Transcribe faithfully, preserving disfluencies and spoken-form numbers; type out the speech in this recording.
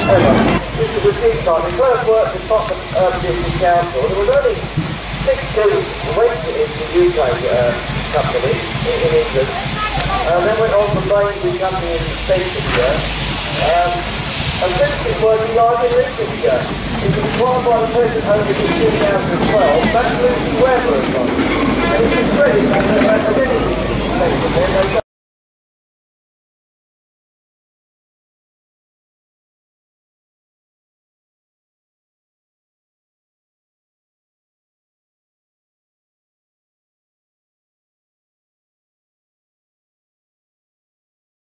This was his time. He first worked for Tottenham Urban District Council. There was only six students who went to the U K uh, company in, in England. Uh, then went on to Bain company in Stationshire. Um, and since his working life in Lincolnshire, he was acquired by the present owner in two thousand twelve. That's Lucy Weber. And it's a credit as anything.